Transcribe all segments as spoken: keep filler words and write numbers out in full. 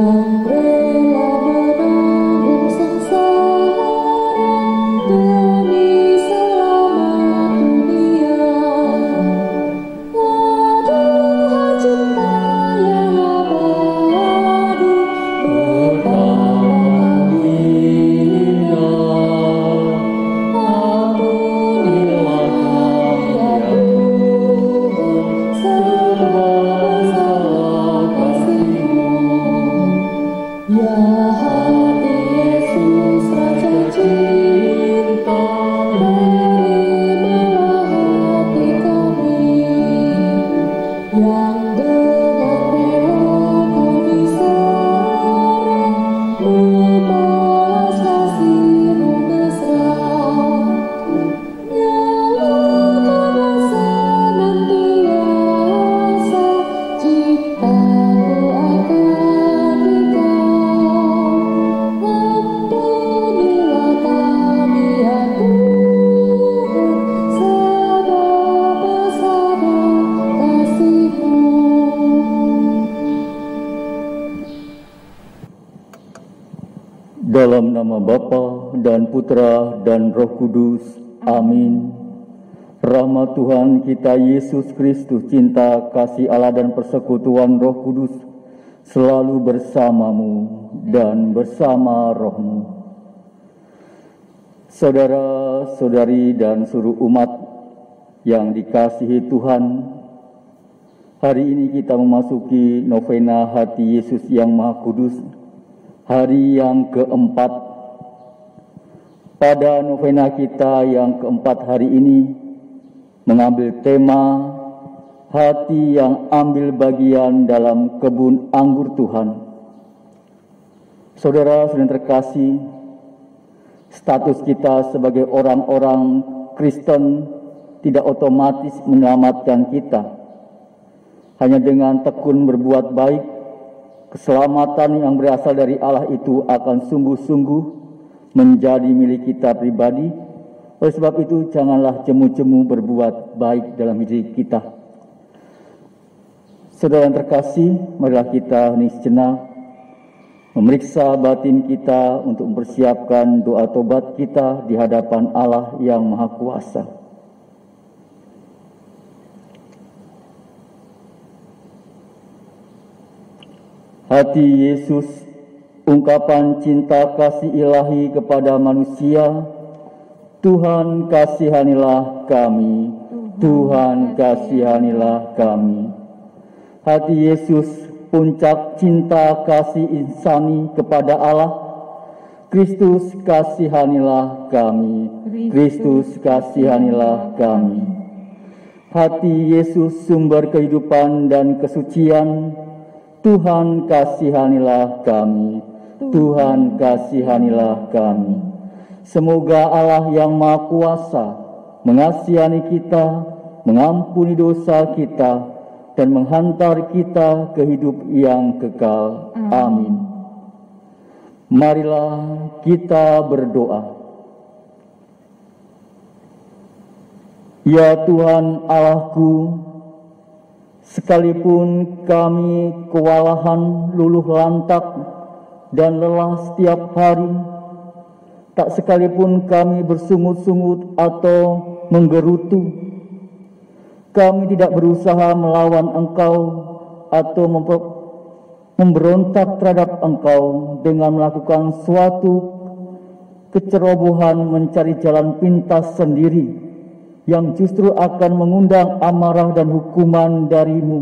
Dalam nama Bapa dan Putra dan Roh Kudus. Amin. Rahmat Tuhan kita Yesus Kristus, cinta, kasih Allah dan persekutuan Roh Kudus selalu bersamamu dan bersama rohmu. Saudara-saudari dan seluruh umat yang dikasihi Tuhan, hari ini kita memasuki novena hati Yesus yang Maha Kudus, hari yang keempat. Pada novena kita yang keempat hari ini mengambil tema hati yang ambil bagian dalam kebun anggur Tuhan. Saudara-saudara terkasih, status kita sebagai orang-orang Kristen tidak otomatis menyelamatkan kita. Hanya dengan tekun berbuat baik, keselamatan yang berasal dari Allah itu akan sungguh-sungguh menjadi milik kita pribadi. Oleh sebab itu, janganlah jemu-jemu berbuat baik dalam hidup kita. Saudara yang terkasih, marilah kita hening sejenak, memeriksa batin kita untuk mempersiapkan doa tobat kita di hadapan Allah yang Maha Kuasa. Hati Yesus, ungkapan cinta kasih ilahi kepada manusia. Tuhan kasihanilah kami, Tuhan kasihanilah kami. Hati Yesus, puncak cinta kasih insani kepada Allah. Kristus kasihanilah kami, Kristus kasihanilah kami. Hati Yesus, sumber kehidupan dan kesucian. Tuhan kasihanilah kami, Tuhan kasihanilah kami. Semoga Allah yang Maha Kuasa mengasihani kita, mengampuni dosa kita, dan menghantar kita ke hidup yang kekal. Amin. Marilah kita berdoa. Ya Tuhan Allahku, sekalipun kami kewalahan, luluh lantak, dan lelah setiap hari, tak sekalipun kami bersungut-sungut atau menggerutu, kami tidak berusaha melawan Engkau atau memberontak terhadap Engkau dengan melakukan suatu kecerobohan mencari jalan pintas sendiri yang justru akan mengundang amarah dan hukuman dari-Mu.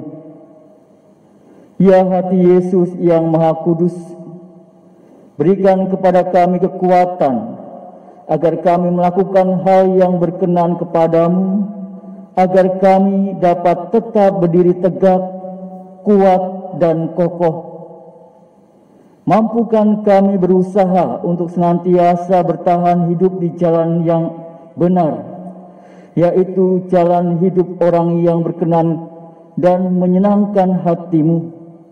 Ya hati Yesus yang Maha Kudus, berikan kepada kami kekuatan agar kami melakukan hal yang berkenan kepadamu, agar kami dapat tetap berdiri tegak, kuat dan kokoh. Mampukan kami berusaha untuk senantiasa bertahan hidup di jalan yang benar, yaitu jalan hidup orang yang berkenan dan menyenangkan hati-Mu.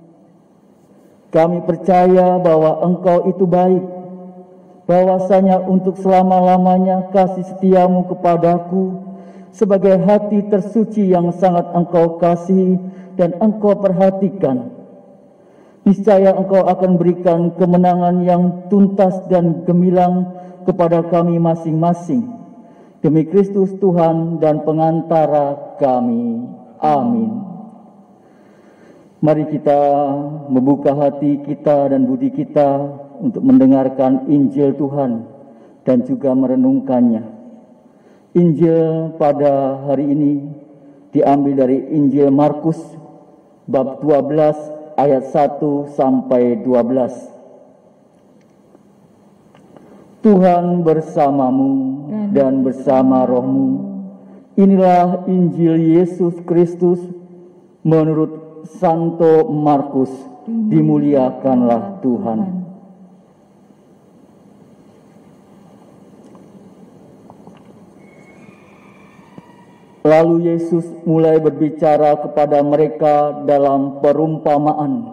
Kami percaya bahwa Engkau itu baik, bahwasanya untuk selama-lamanya kasih setia-Mu kepadaku sebagai hati tersuci yang sangat Engkau kasihi dan Engkau perhatikan. niscaya Engkau akan berikan kemenangan yang tuntas dan gemilang kepada kami masing-masing. Demi Kristus Tuhan dan pengantara kami. Amin. Mari kita membuka hati kita dan budi kita untuk mendengarkan Injil Tuhan dan juga merenungkannya. Injil pada hari ini diambil dari Injil Markus bab dua belas ayat satu sampai dua belas. Tuhan bersamamu dan bersama rohmu. Inilah Injil Yesus Kristus menurut Santo Markus. Dimuliakanlah Tuhan. Lalu Yesus mulai berbicara kepada mereka dalam perumpamaan.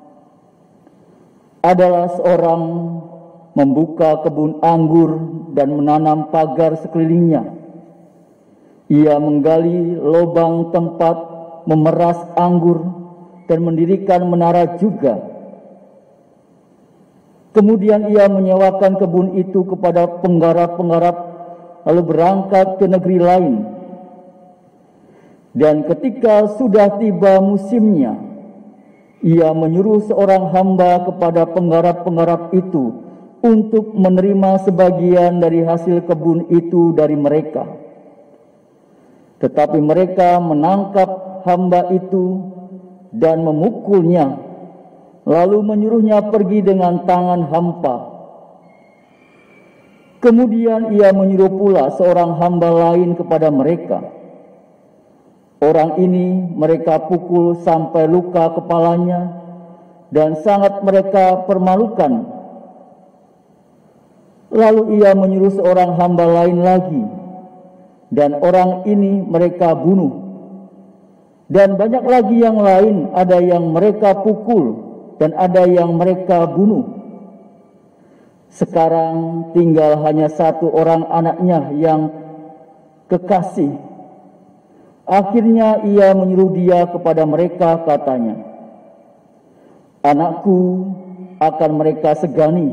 Adalah seorang membuka kebun anggur dan menanam pagar sekelilingnya. Ia menggali lubang tempat memeras anggur dan mendirikan menara juga. Kemudian ia menyewakan kebun itu kepada penggarap-penggarap, lalu berangkat ke negeri lain. Dan ketika sudah tiba musimnya, ia menyuruh seorang hamba kepada penggarap-penggarap itu untuk menerima sebagian dari hasil kebun itu dari mereka. Tetapi mereka menangkap hamba itu dan memukulnya, lalu menyuruhnya pergi dengan tangan hampa. Kemudian ia menyuruh pula seorang hamba lain kepada mereka. Orang ini mereka pukul sampai luka kepalanya dan sangat mereka permalukan. Lalu ia menyuruh seorang hamba lain lagi, dan orang ini mereka bunuh. Dan banyak lagi yang lain, ada yang mereka pukul dan ada yang mereka bunuh. Sekarang tinggal hanya satu orang anaknya yang kekasih. Akhirnya ia menyuruh dia kepada mereka, katanya, "Anakku akan mereka segani."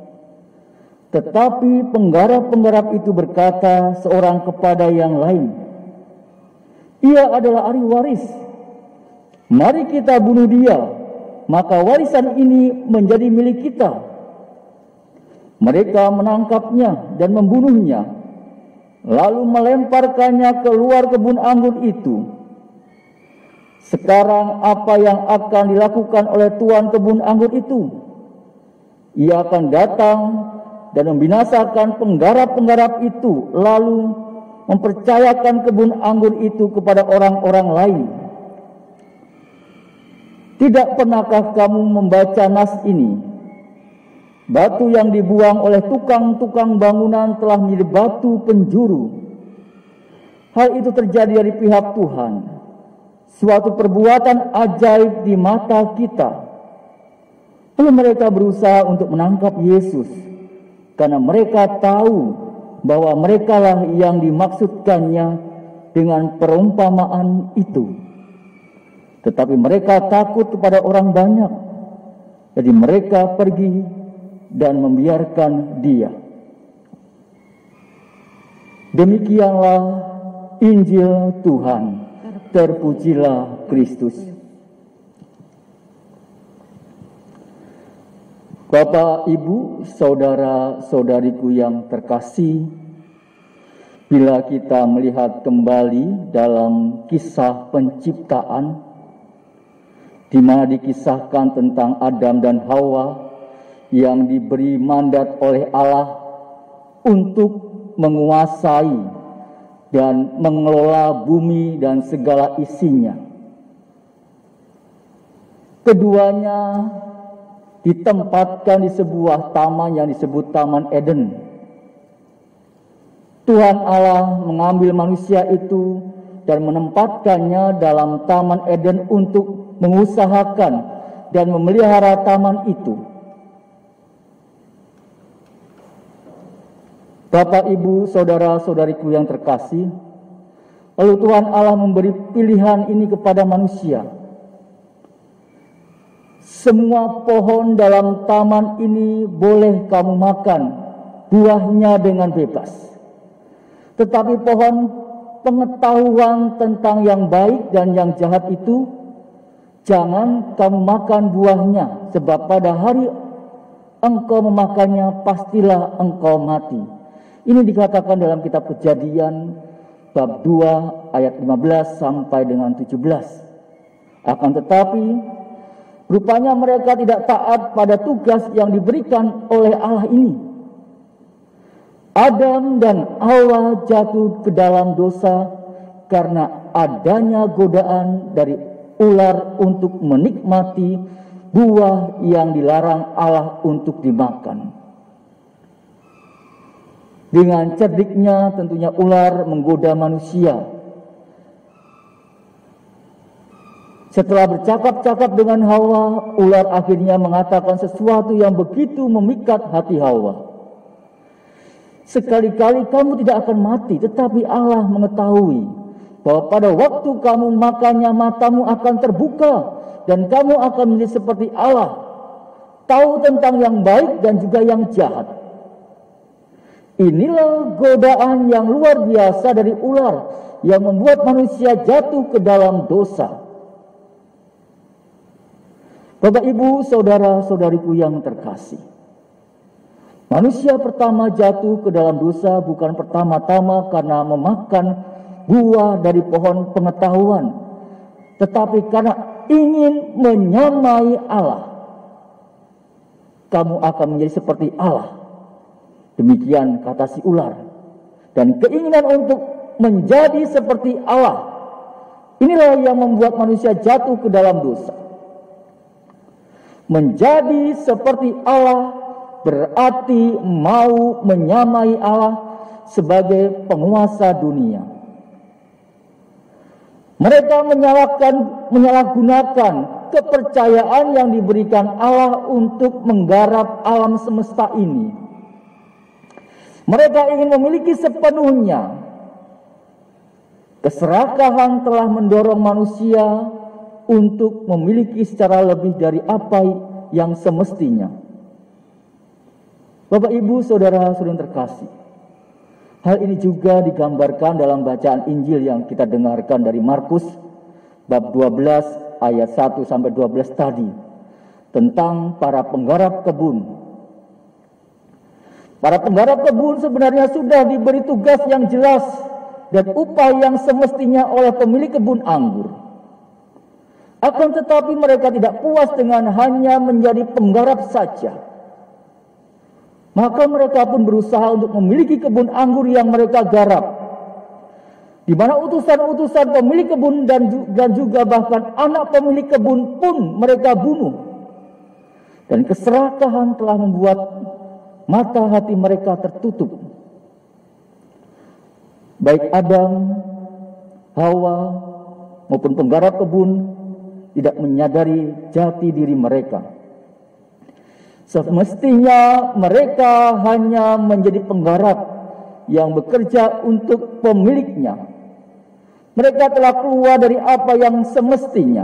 Tetapi penggarap-penggarap itu berkata seorang kepada yang lain, "Ia adalah ahli waris. Mari kita bunuh dia, maka warisan ini menjadi milik kita." Mereka menangkapnya dan membunuhnya, lalu melemparkannya keluar kebun anggur itu. Sekarang apa yang akan dilakukan oleh tuan kebun anggur itu? Ia akan datang dan membinasakan penggarap-penggarap itu, lalu mempercayakan kebun anggur itu kepada orang-orang lain. Tidak pernahkah kamu membaca nas ini? Batu yang dibuang oleh tukang-tukang bangunan telah menjadi batu penjuru. Hal itu terjadi dari pihak Tuhan, suatu perbuatan ajaib di mata kita. Lalu mereka berusaha untuk menangkap Yesus, karena mereka tahu bahwa merekalah yang dimaksudkannya dengan perumpamaan itu. Tetapi mereka takut kepada orang banyak, jadi mereka pergi dan membiarkan dia. Demikianlah Injil Tuhan. Terpujilah Kristus. Bapak, Ibu, saudara-saudariku yang terkasih, bila kita melihat kembali dalam kisah penciptaan, di mana dikisahkan tentang Adam dan Hawa yang diberi mandat oleh Allah untuk menguasai dan mengelola bumi dan segala isinya. Keduanya ditempatkan di sebuah taman yang disebut Taman Eden. Tuhan Allah mengambil manusia itu dan menempatkannya dalam Taman Eden untuk mengusahakan dan memelihara taman itu. Bapak, Ibu, saudara-saudariku yang terkasih, lalu Tuhan Allah memberi pilihan ini kepada manusia. semua pohon dalam taman ini boleh kamu makan buahnya dengan bebas. Tetapi pohon pengetahuan tentang yang baik dan yang jahat itu, jangan kamu makan buahnya, sebab pada hari engkau memakannya, pastilah engkau mati. Ini dikatakan dalam kitab Kejadian bab dua ayat lima belas sampai dengan tujuh belas. Akan tetapi rupanya mereka tidak taat pada tugas yang diberikan oleh Allah ini. Adam dan Hawa jatuh ke dalam dosa karena adanya godaan dari ular untuk menikmati buah yang dilarang Allah untuk dimakan. Dengan cerdiknya tentunya ular menggoda manusia. Setelah bercakap-cakap dengan Hawa, ular akhirnya mengatakan sesuatu yang begitu memikat hati Hawa. Sekali-kali kamu tidak akan mati, tetapi Allah mengetahui bahwa pada waktu kamu makannya matamu akan terbuka dan kamu akan menjadi seperti Allah, tahu tentang yang baik dan juga yang jahat. Inilah godaan yang luar biasa dari ular yang membuat manusia jatuh ke dalam dosa. Bapak, Ibu, saudara-saudariku yang terkasih, manusia pertama jatuh ke dalam dosa bukan pertama-tama karena memakan buah dari pohon pengetahuan, tetapi karena ingin menyamai Allah. Kamu akan menjadi seperti Allah. Demikian kata si ular. Dan keinginan untuk menjadi seperti Allah, inilah yang membuat manusia jatuh ke dalam dosa. Menjadi seperti Allah berarti mau menyamai Allah sebagai penguasa dunia. Mereka menyalahkan, menyalahgunakan kepercayaan yang diberikan Allah untuk menggarap alam semesta ini. Mereka ingin memiliki sepenuhnya. Keserakahan telah mendorong manusia untuk memiliki secara lebih dari apa yang semestinya. Bapak, Ibu, saudara-saudara terkasih, hal ini juga digambarkan dalam bacaan Injil yang kita dengarkan dari Markus bab dua belas ayat satu sampai dua belas tadi, tentang para penggarap kebun. Para penggarap kebun sebenarnya sudah diberi tugas yang jelas dan upah yang semestinya oleh pemilik kebun anggur. Akan tetapi mereka tidak puas dengan hanya menjadi penggarap saja. Maka mereka pun berusaha untuk memiliki kebun anggur yang mereka garap, di mana utusan-utusan pemilik kebun dan, dan juga bahkan anak pemilik kebun pun mereka bunuh. Dan keserakahan telah membuat mata hati mereka tertutup. Baik Adam, Hawa maupun penggarap kebun tidak menyadari jati diri mereka. Semestinya mereka hanya menjadi penggarap yang bekerja untuk pemiliknya. Mereka telah keluar dari apa yang semestinya.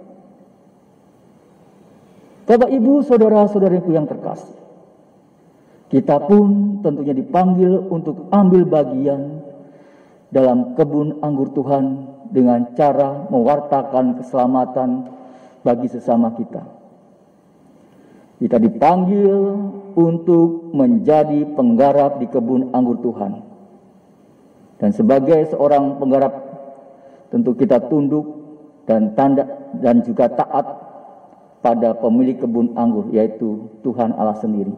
Bapak, Ibu, saudara-saudariku yang terkasih, kita pun tentunya dipanggil untuk ambil bagian dalam kebun anggur Tuhan dengan cara mewartakan keselamatan bagi sesama kita. Kita dipanggil untuk menjadi penggarap di kebun anggur Tuhan. Dan sebagai seorang penggarap, tentu kita tunduk dan tanda dan juga taat pada pemilik kebun anggur, yaitu Tuhan Allah sendiri.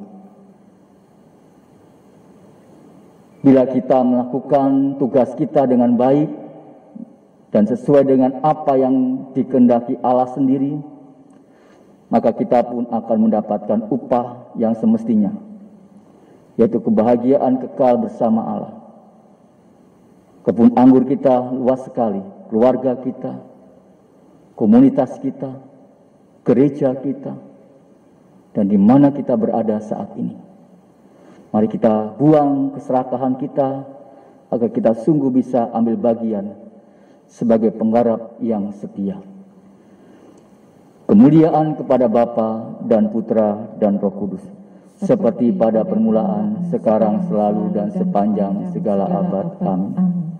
Bila kita melakukan tugas kita dengan baik dan sesuai dengan apa yang dikehendaki Allah sendiri, maka kita pun akan mendapatkan upah yang semestinya, yaitu kebahagiaan kekal bersama Allah. Kebun anggur kita luas sekali, keluarga kita, komunitas kita, gereja kita, dan di mana kita berada saat ini. Mari kita buang keserakahan kita, agar kita sungguh bisa ambil bagian sebagai penggarap yang setia. Kemuliaan kepada Bapa dan Putra dan Roh Kudus, seperti pada permulaan, sekarang, selalu, dan sepanjang segala abad. Amin.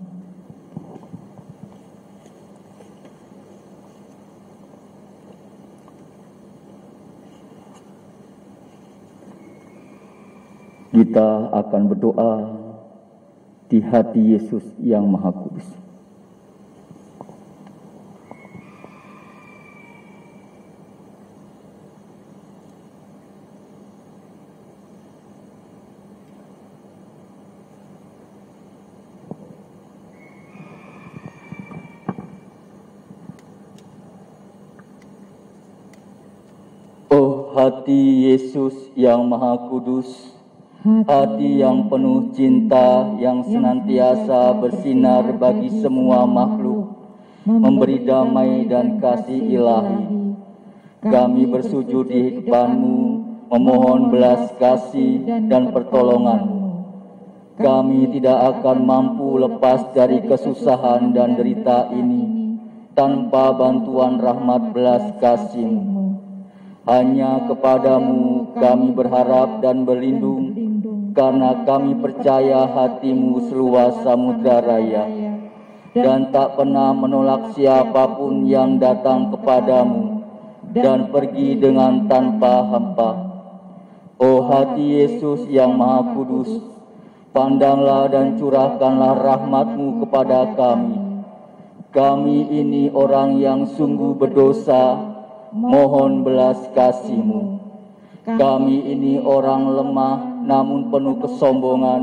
Kita akan berdoa di hati Yesus yang Maha Kudus. Oh hati Yesus yang Maha Kudus, hati yang penuh cinta, yang senantiasa bersinar bagi semua makhluk, memberi damai dan kasih ilahi. Kami bersujud di depan-Mu, memohon belas kasih dan pertolongan-Mu. Kami tidak akan mampu lepas dari kesusahan dan derita ini tanpa bantuan rahmat belas kasih-Mu. Hanya kepada-Mu kami berharap dan berlindung, karena kami percaya hati-Mu seluas samudra raya, dan tak pernah menolak siapapun yang datang kepada-Mu, dan pergi dengan tanpa hampa. Oh hati Yesus yang Maha Kudus, pandanglah dan curahkanlah rahmat-Mu kepada kami. Kami ini orang yang sungguh berdosa, mohon belas kasih-Mu. Kami ini orang lemah namun penuh kesombongan,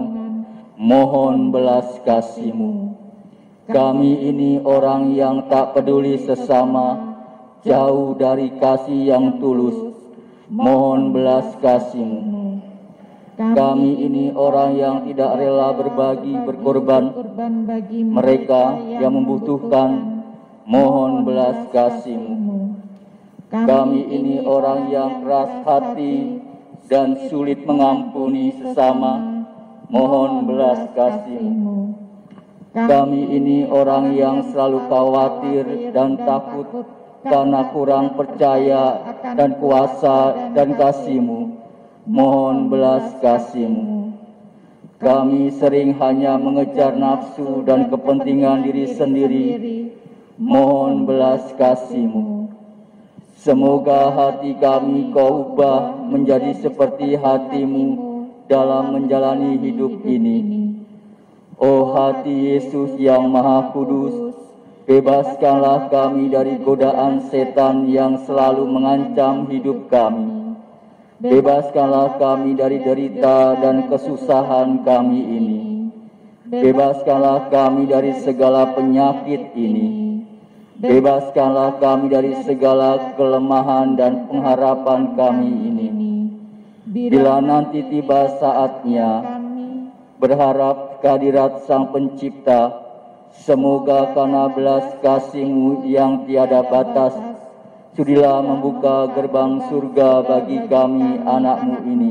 mohon belas kasih-Mu. Kami ini orang yang tak peduli sesama, jauh dari kasih yang tulus, mohon belas kasih-Mu. Kami ini orang yang tidak rela berbagi, berkorban bagi mereka yang membutuhkan, mohon belas kasih-Mu. Kami ini orang yang keras hati dan sulit mengampuni sesama, mohon belas kasih-Mu. Kami ini orang yang selalu khawatir dan takut karena kurang percaya dan kuasa dan kasih-Mu, mohon belas kasih-Mu. Kami sering hanya mengejar nafsu dan kepentingan diri sendiri, mohon belas kasih-Mu. Semoga hati kami Kau ubah menjadi seperti hati-Mu dalam menjalani hidup ini. Oh hati Yesus yang Maha Kudus, bebaskanlah kami dari godaan setan yang selalu mengancam hidup kami. Bebaskanlah kami dari derita dan kesusahan kami ini. Bebaskanlah kami dari segala penyakit ini. Bebaskanlah kami dari segala kelemahan dan pengharapan kami ini. Bila nanti tiba saatnya, berharap kehadirat Sang Pencipta, semoga karena belas kasih-Mu yang tiada batas, sudilah membuka gerbang surga bagi kami anak-Mu ini.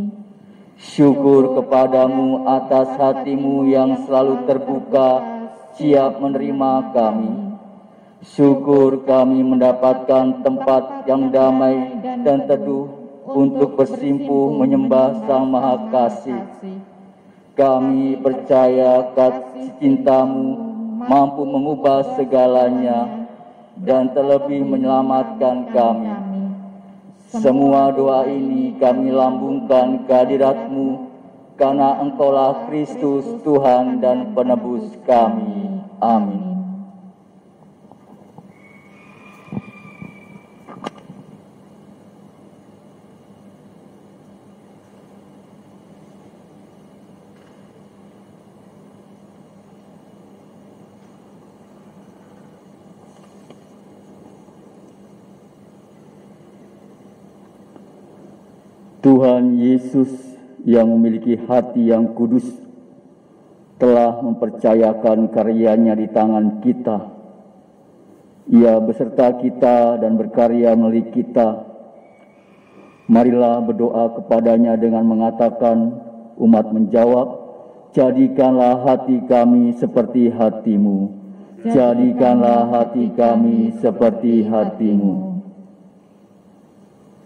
Syukur kepadamu atas hati-Mu yang selalu terbuka, siap menerima kami. Syukur kami mendapatkan tempat yang damai dan teduh untuk bersimpuh menyembah Sang Maha Kasih. Kami percaya kasih cinta-Mu mampu mengubah segalanya dan terlebih menyelamatkan kami. Semua doa ini kami lambungkan kehadirat-Mu, karena Engkaulah Kristus Tuhan dan Penebus kami. Amin. Tuhan Yesus yang memiliki hati yang kudus telah mempercayakan karyanya di tangan kita. Ia beserta kita dan berkarya melalui kita. Marilah berdoa kepadanya dengan mengatakan, umat menjawab, jadikanlah hati kami seperti hati-Mu. Jadikanlah hati kami seperti hati-Mu.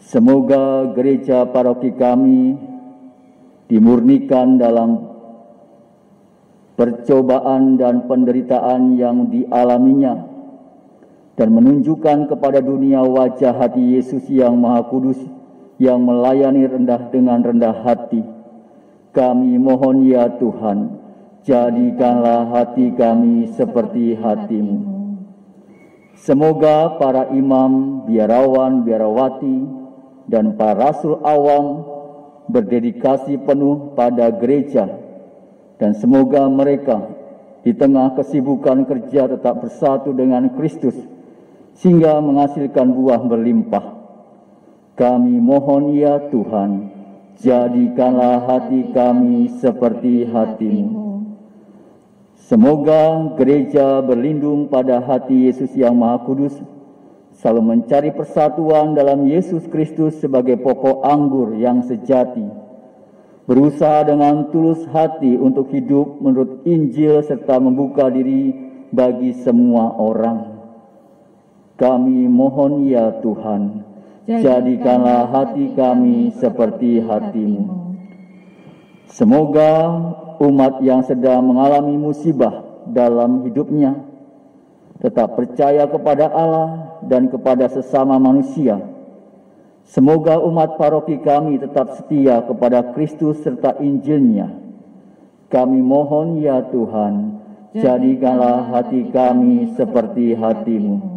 Semoga gereja paroki kami dimurnikan dalam percobaan dan penderitaan yang dialaminya dan menunjukkan kepada dunia wajah hati Yesus yang Maha Kudus yang melayani rendah dengan rendah hati. Kami mohon ya Tuhan, jadikanlah hati kami seperti hati-Mu. Semoga para imam, biarawan, biarawati, dan para rasul awam berdedikasi penuh pada gereja, dan semoga mereka di tengah kesibukan kerja tetap bersatu dengan Kristus sehingga menghasilkan buah berlimpah. Kami mohon ya Tuhan, jadikanlah hati kami seperti hati-Mu. Semoga gereja berlindung pada hati Yesus yang Maha Kudus, selalu mencari persatuan dalam Yesus Kristus sebagai pokok anggur yang sejati, berusaha dengan tulus hati untuk hidup menurut Injil serta membuka diri bagi semua orang. Kami mohon ya Tuhan, jadikanlah hati kami seperti hati-Mu. Semoga umat yang sedang mengalami musibah dalam hidupnya tetap percaya kepada Allah dan kepada sesama manusia. Semoga umat paroki kami tetap setia kepada Kristus serta Injil-Nya. Kami mohon ya Tuhan, jadikanlah hati kami seperti hati-Mu.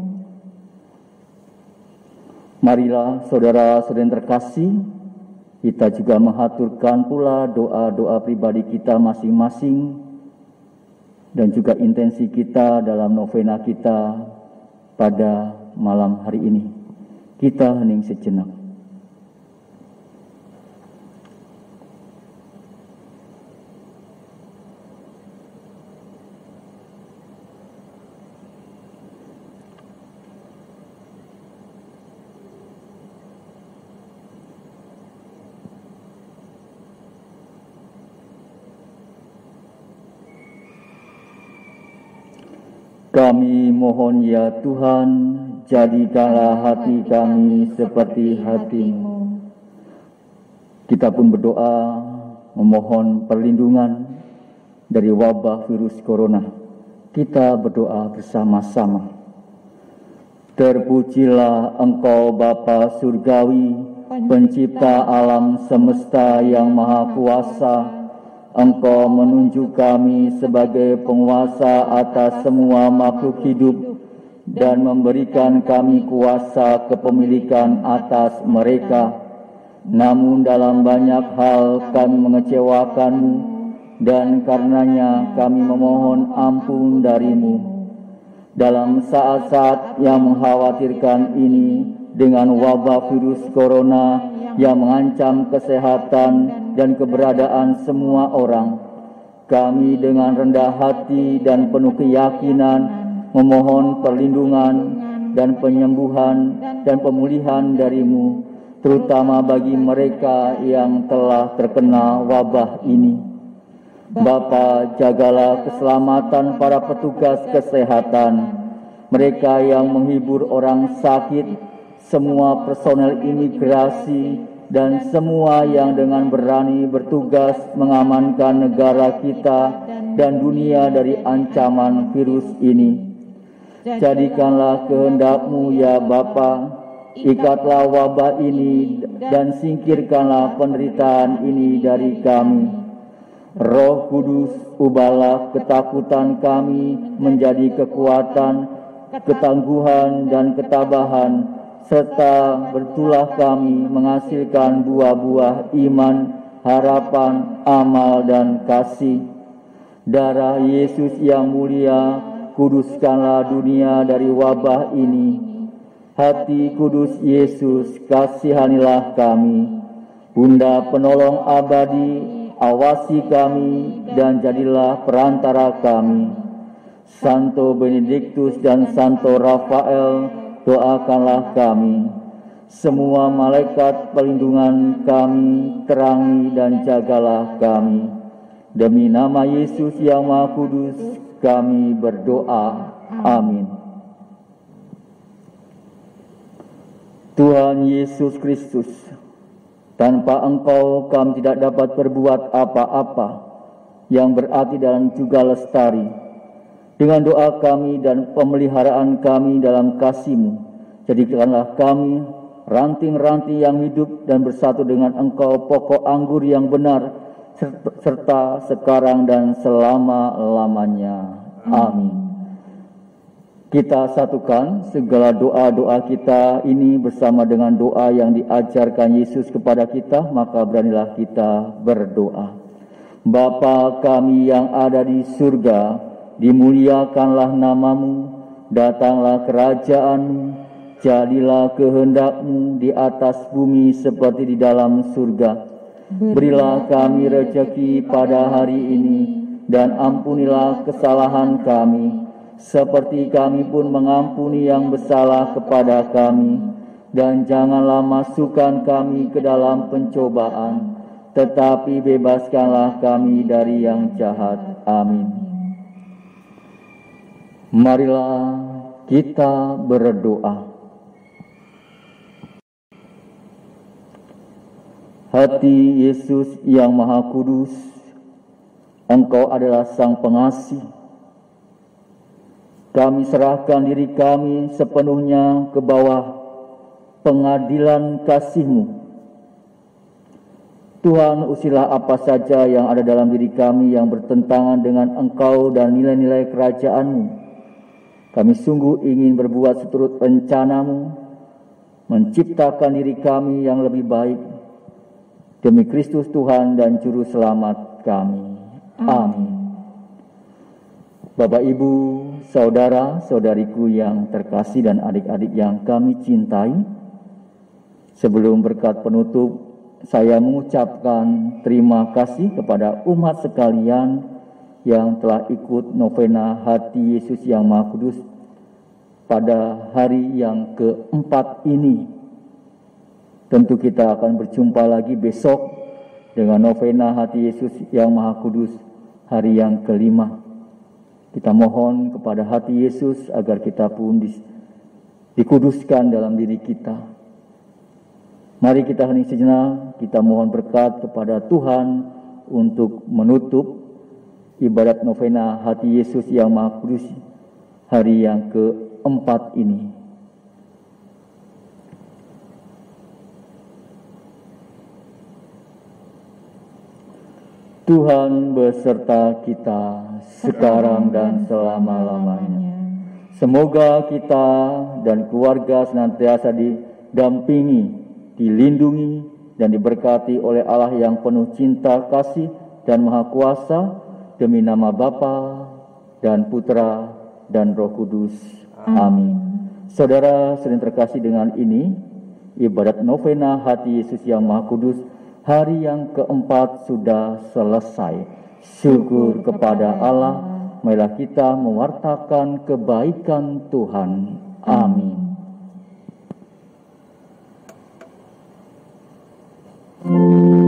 Marilah saudara-saudara terkasih, kita juga mengaturkan pula doa-doa pribadi kita masing-masing dan juga intensi kita dalam novena kita pada malam hari ini. Kita hening sejenak. Kami mohon ya Tuhan, jadikanlah hati kami seperti hati-Mu. Kita pun berdoa memohon perlindungan dari wabah virus corona. Kita berdoa bersama-sama. Terpujilah Engkau Bapa Surgawi, pencipta alam semesta yang maha kuasa. Engkau menunjuk kami sebagai penguasa atas semua makhluk hidup dan memberikan kami kuasa kepemilikan atas mereka. Namun dalam banyak hal kami mengecewakan-Mu dan karenanya kami memohon ampun dari-Mu. Dalam saat-saat yang mengkhawatirkan ini dengan wabah virus corona yang mengancam kesehatan dan keberadaan semua orang, kami dengan rendah hati dan penuh keyakinan memohon perlindungan dan penyembuhan dan pemulihan dari-Mu, terutama bagi mereka yang telah terkena wabah ini. Bapa, jagalah keselamatan para petugas kesehatan, mereka yang menghibur orang sakit, semua personel imigrasi, dan semua yang dengan berani bertugas mengamankan negara kita dan dunia dari ancaman virus ini. Jadikanlah kehendak-Mu ya Bapa, ikatlah wabah ini dan singkirkanlah penderitaan ini dari kami. Roh Kudus, ubahlah ketakutan kami menjadi kekuatan, ketangguhan dan ketabahan, serta bertulah kami menghasilkan buah-buah iman, harapan, amal, dan kasih. Darah Yesus yang mulia, kuduskanlah dunia dari wabah ini. Hati kudus Yesus, kasihanilah kami. Bunda penolong abadi, awasi kami dan jadilah perantara kami. Santo Benediktus dan Santo Rafael, doakanlah kami. Semua malaikat perlindungan kami, terangi dan jagalah kami. Demi nama Yesus yang Maha Kudus, kami berdoa. Amin. Tuhan Yesus Kristus, tanpa Engkau kami tidak dapat berbuat apa-apa yang berarti dan juga lestari. Dengan doa kami dan pemeliharaan kami dalam kasih-Mu, jadikanlah kami ranting-ranting yang hidup dan bersatu dengan Engkau, pokok anggur yang benar, serta sekarang dan selama-lamanya. Amin. Kita satukan segala doa-doa kita ini bersama dengan doa yang diajarkan Yesus kepada kita, maka beranilah kita berdoa. Bapa kami yang ada di surga, dimuliakanlah nama-Mu, datanglah kerajaan-Mu, jadilah kehendak-Mu di atas bumi seperti di dalam surga. Berilah kami rejeki pada hari ini, dan ampunilah kesalahan kami, seperti kami pun mengampuni yang bersalah kepada kami. Dan janganlah masukkan kami ke dalam pencobaan, tetapi bebaskanlah kami dari yang jahat. Amin. Marilah kita berdoa. Hati Yesus yang Maha Kudus, Engkau adalah Sang Pengasih. Kami serahkan diri kami sepenuhnya ke bawah pengadilan kasih-Mu. Tuhan, usirlah apa saja yang ada dalam diri kami yang bertentangan dengan Engkau dan nilai-nilai kerajaan-Mu. Kami sungguh ingin berbuat seturut rencana-Mu, menciptakan diri kami yang lebih baik, demi Kristus Tuhan dan Juru Selamat kami. Amin. Bapak, Ibu, saudara-saudariku yang terkasih dan adik-adik yang kami cintai, sebelum berkat penutup, saya mengucapkan terima kasih kepada umat sekalian yang telah ikut novena Hati Yesus yang Maha Kudus pada hari yang keempat ini. Tentu kita akan berjumpa lagi besok dengan novena Hati Yesus yang Maha Kudus hari yang kelima. Kita mohon kepada Hati Yesus agar kita pun di, dikuduskan dalam diri kita. Mari kita hening sejenak, kita mohon berkat kepada Tuhan untuk menutup ibadat novena Hati Yesus yang Maha Kudus hari yang keempat ini. Tuhan beserta kita sekarang dan selama-lamanya. Semoga kita dan keluarga senantiasa didampingi, dilindungi, dan diberkati oleh Allah yang penuh cinta, kasih, dan Maha Kuasa, demi nama Bapa dan Putra dan Roh Kudus. Amin. Saudara sering terkasih, dengan ini ibadat novena Hati Yesus yang Maha Kudus hari yang keempat sudah selesai. Syukur kepada Allah, marilah kita mewartakan kebaikan Tuhan. Amin.